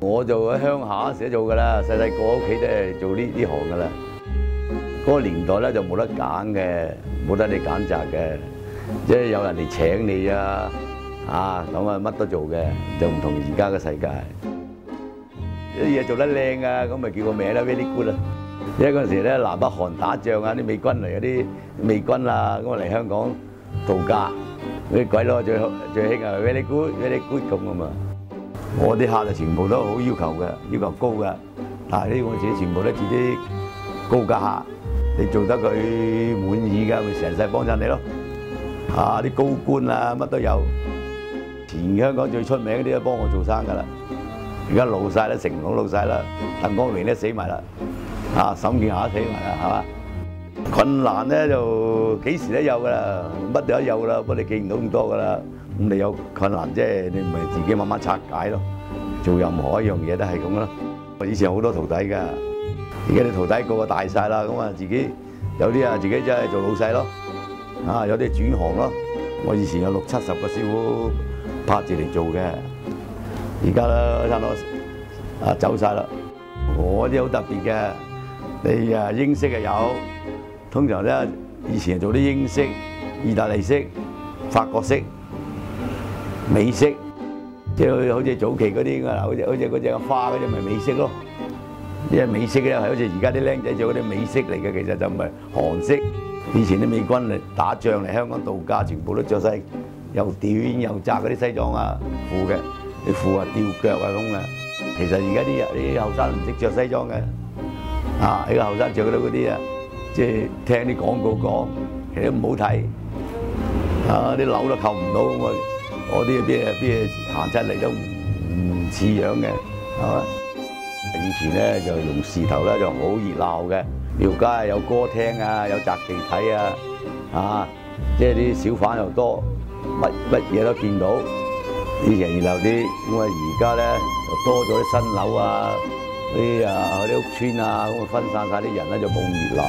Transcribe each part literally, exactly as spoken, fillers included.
我就喺鄉下時都做㗎啦，細細個屋企都係做呢呢行㗎啦。嗰個年代咧就冇得揀嘅，冇得你揀擇嘅，即係有人嚟請你啊，啊咁啊乜都做嘅，就唔同而家嘅世界。啲嘢做得靚啊，咁咪叫個名啦 ，very good 啦。因為嗰陣時咧南北韓打仗啊，啲美軍嚟嗰啲美軍啊，咁啊嚟香港度假，嗰啲鬼佬最最興啊 very good，very good 咁啊嘛。我啲客就全部都好要求嘅，要求高嘅，但係呢我自己全部都自己高價客，你做得佢滿意㗎，咪成世幫襯你咯。啊，啲高官啊乜都有，前香港最出名嗰啲都幫我做生㗎啦。而家老晒啦，成龍老晒啦，鄧光榮都死埋啦，啊沈健霞死埋啦，係嘛？困難咧就幾時都有㗎啦，乜都有㗎啦，不過你記唔到咁多㗎啦。咁你有困難即係你咪自己慢慢拆解咯。做任何一樣嘢都係咁咯。我以前有好多徒弟㗎，而家啲徒弟個個大晒啦，咁啊自己有啲啊自己真係做老細咯，啊有啲轉行咯。我以前有六七十個師傅拍住嚟做嘅，而家咧差唔多啊走晒啦。我啲好特別嘅，你啊英式嘅有，通常咧以前做啲英式、意大利式、法國式。美式，即係好似早期嗰啲啊，好似好似嗰隻花嗰隻咪美式咯。因為美式咧係好似而家啲僆仔做嗰啲美式嚟嘅，其實就唔係韓式。以前啲美軍嚟打仗嚟香港度假，全部都着晒又短又窄嗰啲西裝啊褲嘅，啲褲啊吊腳啊咁嘅。其實而家啲啲後生唔識着西裝嘅，啊呢個後生着到嗰啲啊，即係聽啲廣告講，其實唔好睇，啊啲樓都扣唔到咁啊。我啲邊啊邊行出嚟都唔唔似樣嘅，係嘛？以前咧就用事頭咧就好熱鬧嘅，廟街有歌廳啊，有雜技睇啊，啊，即係啲小販又多，乜乜嘢都見到。以前熱鬧啲，咁啊而家咧就多咗啲新樓啊，啲啊啲屋村啊，咁啊分散晒啲人咧就冇咁熱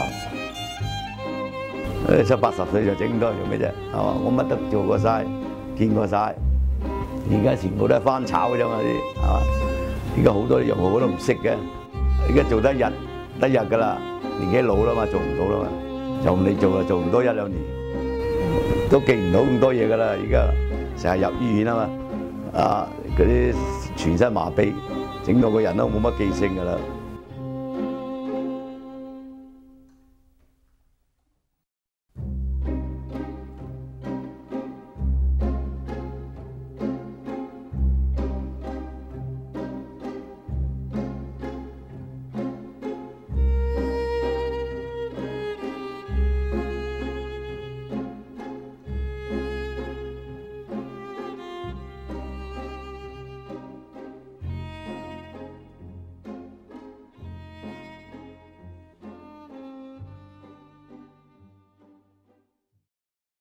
鬧。誒七八十歲就整咁多做咩啫？係嘛？我乜都做過晒。見過晒，而家全部都係翻炒嘅啫嘛啲，係嘛？而家好多啲用戶我都唔識嘅，而家做得日得日㗎啦，年紀老啦嘛，做唔到啦嘛，就唔理做啦，做唔多一兩年，都記唔到咁多嘢㗎啦。而家成日入醫院啊嘛，啊嗰啲全身麻痹，整到個人都冇乜記性㗎啦。